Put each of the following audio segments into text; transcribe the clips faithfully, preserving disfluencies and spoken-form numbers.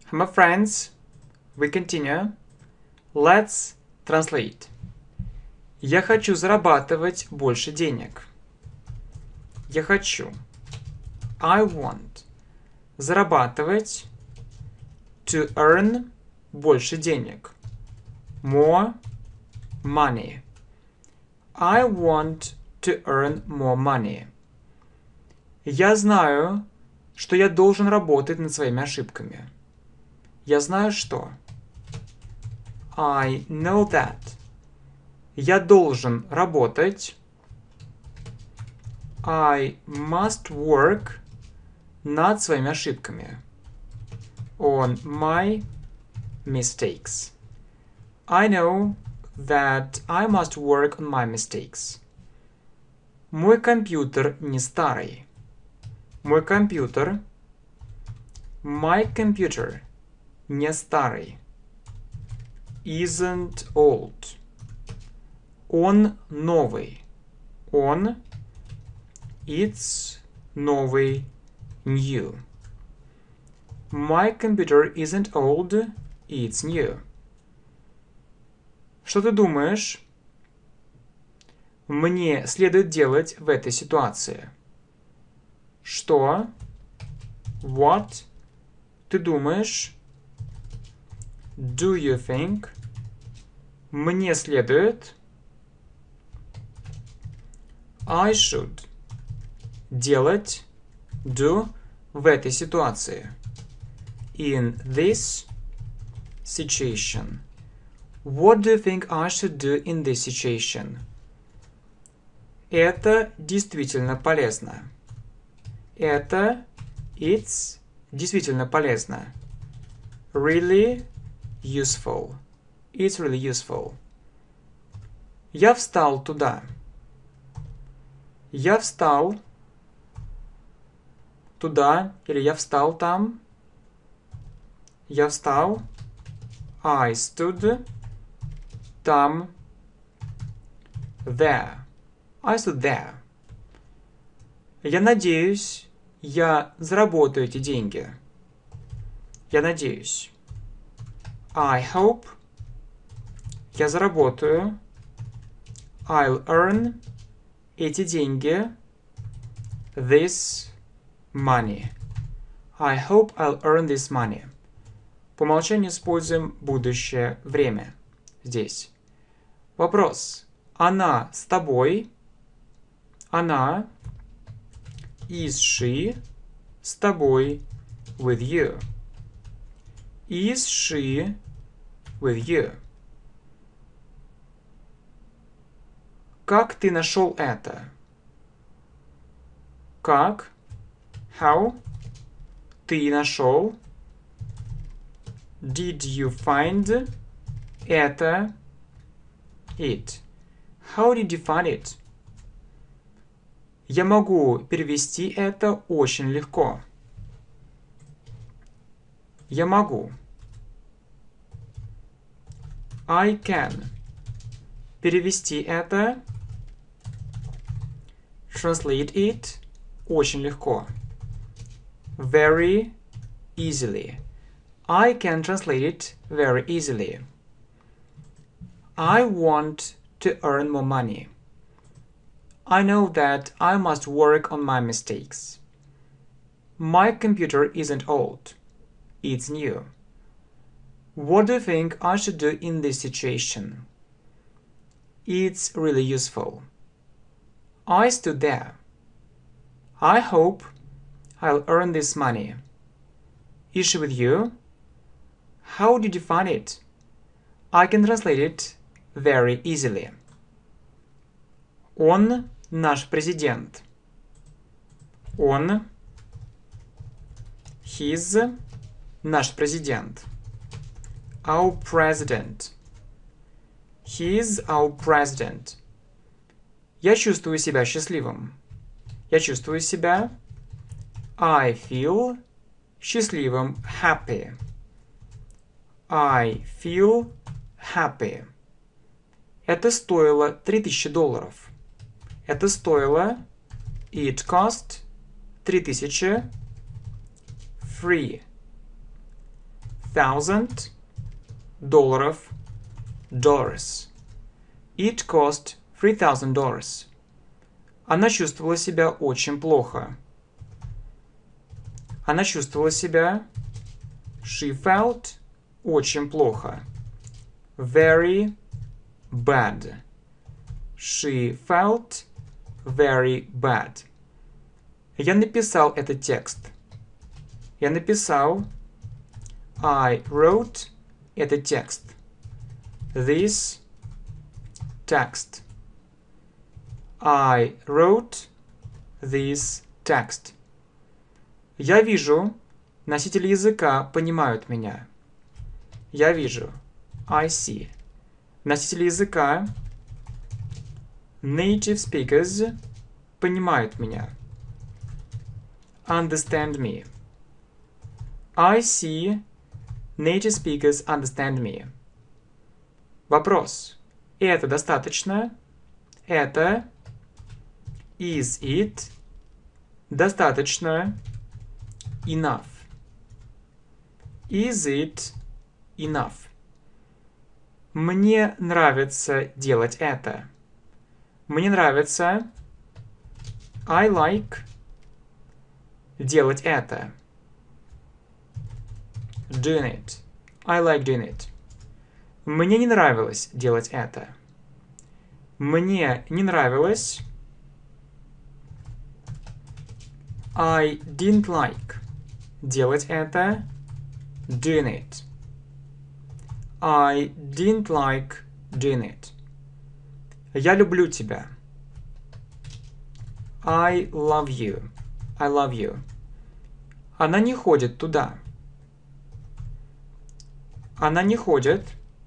My friends, we continue. Let's translate. Я хочу зарабатывать больше денег. Я хочу. I want. Зарабатывать. To earn. Больше денег. More money. I want to earn more money. Я знаю, что я должен работать над своими ошибками. Я знаю, что. I know that. Я должен работать. I must work над своими ошибками. On my mistakes. I know that I must work on my mistakes. Мой компьютер не старый. Мой компьютер. My computer. Не старый. Isn't old. Он новый. Он. It's новый. New. My computer isn't old. It's new. Что ты думаешь? Мне следует делать в этой ситуации. Что? What? Ты думаешь? Do you think? Мне следует. I should. Делать. Do. В этой ситуации. In this situation. What do you think I should do in this situation? Это действительно полезно. Это. It's. Действительно полезно. Really useful. It's really useful. Я встал туда. Я встал туда, или я встал там. Я встал. I stood там. There. I stood there. Я надеюсь, я заработаю эти деньги. Я надеюсь. I hope. Я заработаю. I'll earn. Эти деньги. This money. I hope I'll earn this money. По умолчанию используем будущее время. Здесь. Вопрос. Она с тобой? Она. Is she с тобой? With you. Is she with you? Как ты нашел это? Как? How? Ты нашел? Did you find это? It. How did you find it? Я могу перевести это очень легко. Я могу. I can. Перевести это. Translate it. Очень легко. Very easily. I can translate it very easily. I want to earn more money. I know that I must work on my mistakes. My computer isn't old. It's new. What do you think I should do in this situation? It's really useful. I stood there. I hope I'll earn this money. Is she with you? How did you find it? I can translate it very easily. Он наш президент. Он. He's наш президент. Our president. He's our president. Я чувствую себя счастливым. Я чувствую себя. I feel счастливым. Happy. I feel happy. Это стоило три тысячи долларов. Это стоило. It cost три тысячи. Free. thousand долларов. Dollars. It cost three thousand dollars. Она чувствовала себя очень плохо. Она чувствовала себя... She felt очень плохо. Very bad. She felt very bad. Я написал этот текст. Я написал... I wrote этот текст. This text. I wrote this text. Я вижу, носители языка понимают меня. Я вижу. I see. Носители языка, native speakers, понимают меня. Understand me. I see native speakers understand me. Вопрос. Это достаточно? Это is it достаточно? Enough. Is it enough? Мне нравится делать это. Мне нравится I like делать это. Doing it. I like doing it. Мне не нравилось делать это. Мне не нравилось. I didn't like делать это. Doing it. I didn't like doing it. Я люблю тебя. I love you. I love you. Она не ходит туда. Она не ходит.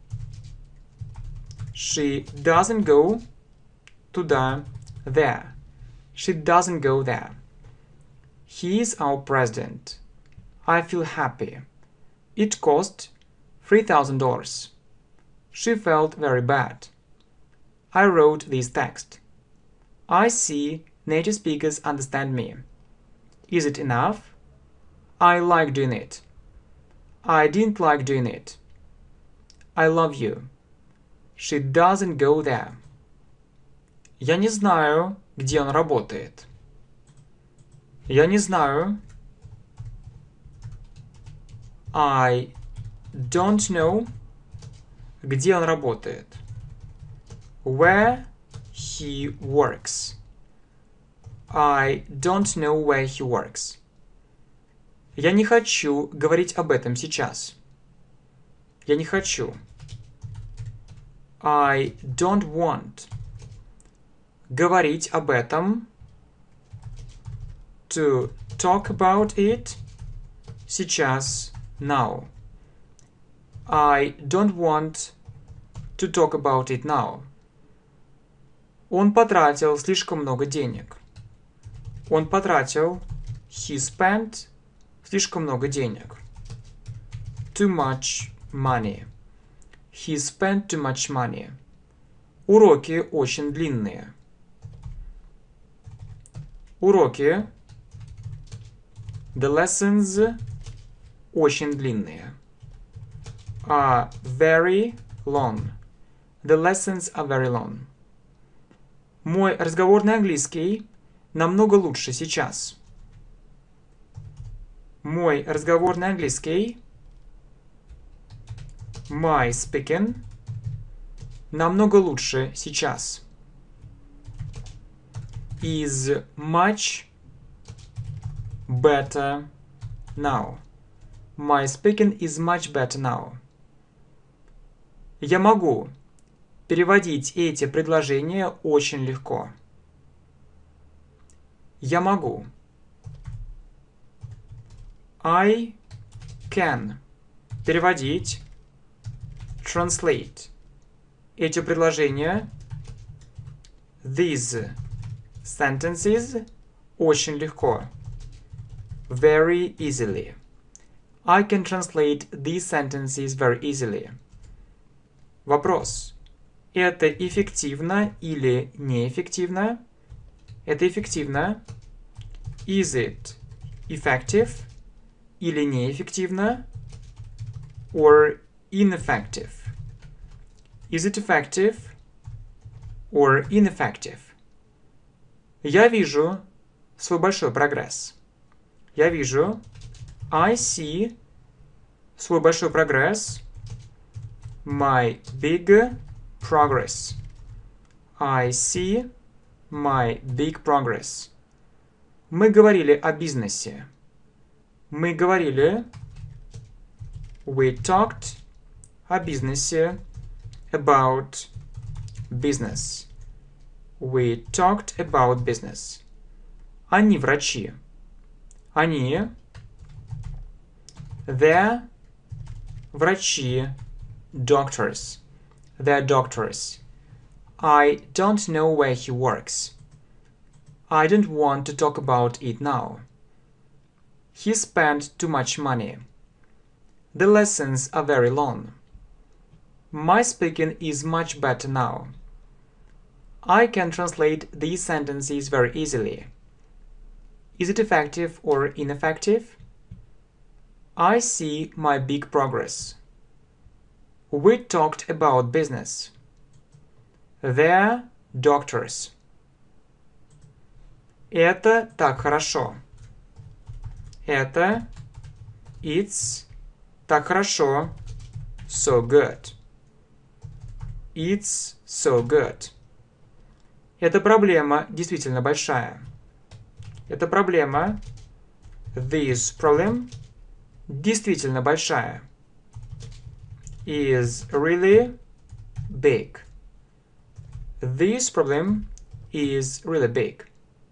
She doesn't go туда. There. She doesn't go there. He is our president. I feel happy. It cost three thousand dollars. She felt very bad. I wrote this text. I see native speakers understand me. Is it enough? I like doing it. I didn't like doing it. I love you. She doesn't go there. Я не знаю, где он работает. Я не знаю. I don't know, где он работает. Where he works. I don't know where he works. Я не хочу говорить об этом сейчас. Я не хочу. I don't want. Говорить об этом. To talk about it. Сейчас. Now. I don't want to talk about it now. Он потратил слишком много денег. Он потратил. He spent слишком много денег. Too much money. He spent too much money. Уроки очень длинные. Уроки. The lessons очень длинные. Are very long. The lessons are very long. Мой разговорный английский намного лучше сейчас. Мой разговорный английский. My speaking. Намного лучше сейчас. Is much better now. My speaking is much better now. Я могу переводить эти предложения очень легко. Я могу. I can. Переводить. Translate. Эти предложения. These sentences. Очень легко. Very easily. I can translate these sentences very easily. Вопрос. Это эффективно или неэффективно? Это эффективно. Is it effective или неэффективно? or ineffective? Is it effective or ineffective? Я вижу свой большой прогресс. Я вижу, I see, свой большой прогресс, my big progress. I see my big progress. Мы говорили о бизнесе. Мы говорили, we talked о бизнесе, about business. We talked about business. Они врачи. Они, they're врачи, doctors. They're doctors. I don't know where he works. I don't want to talk about it now. He spent too much money. The lessons are very long. My speaking is much better now. I can translate these sentences very easily. Is it effective or ineffective? I see my big progress. We talked about business. They're doctors. Это так хорошо. Это, it's, так хорошо, so good. It's so good. Эта проблема действительно большая. Эта проблема, this problem, действительно большая. Is really big. This problem is really big.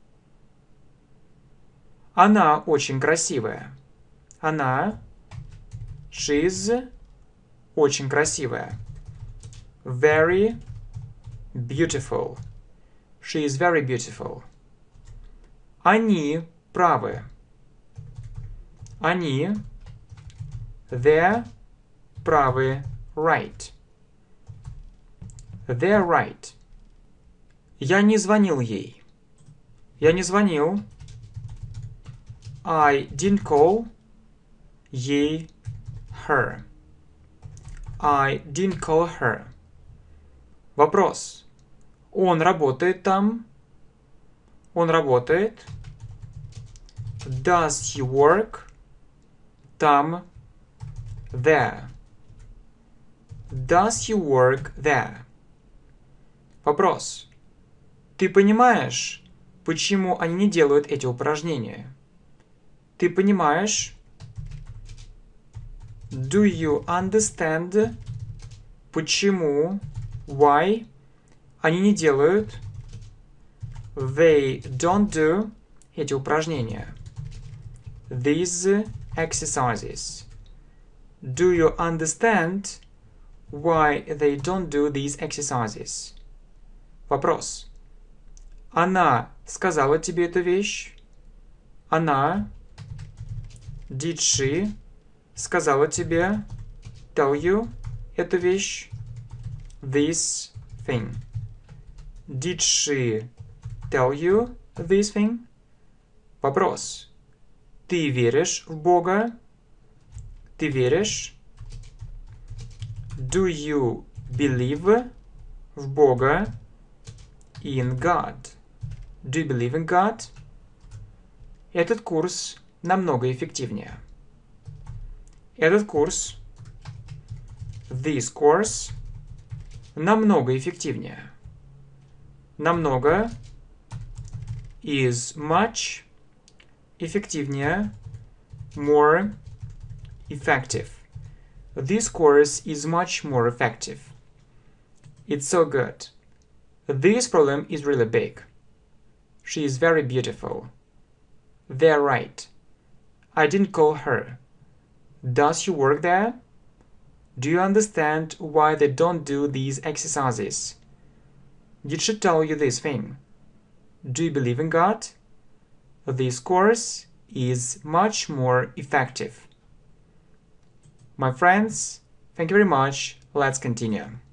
Она очень красивая. Она, she's, очень красивая. Very beautiful. She is very beautiful. Они правы. Они, they're правы, right. They're right. Я не звонил ей. Я не звонил. I didn't call ей, her. I didn't call her. Вопрос. Он работает там? Он работает? Does he work? Там, there. Does he work there? Вопрос. Ты понимаешь, почему они не делают эти упражнения? Ты понимаешь? Do you understand? Почему? Why? Они не делают. They don't do эти упражнения. These exercises. Do you understand why they don't do these exercises? Вопрос. Она сказала тебе эту вещь? Она, did she, сказала тебе, tell you, эту вещь? This thing. Did she tell you this thing? Вопрос. Ты веришь в Бога? Ты веришь? Do you believe в Бога? In God. Do you believe in God? Этот курс намного эффективнее. Этот курс, this course, намного эффективнее. Намного is much, эффективнее, more effective. This course is much more effective. It's so good. This problem is really big. She is very beautiful. They're right. I didn't call her. Does she work there? Do you understand why they don't do these exercises? Did she tell you this thing? Do you believe in God? This course is much more effective. My friends, thank you very much. Let's continue.